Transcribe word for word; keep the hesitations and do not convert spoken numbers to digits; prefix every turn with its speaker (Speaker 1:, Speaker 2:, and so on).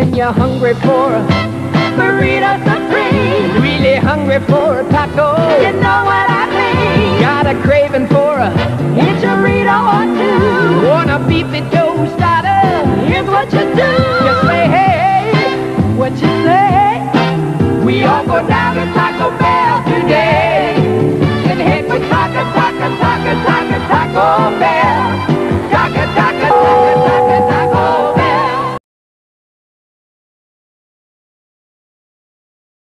Speaker 1: When you're hungry for a burrito supreme, really hungry for a taco, you know what I mean. Got a craving for a enchilada or two, want a beefy tostada, here's what you do. You say, hey, what you say? We all go down to Taco Bell today and hit with taca, taca, taca, taca, Taco Bell.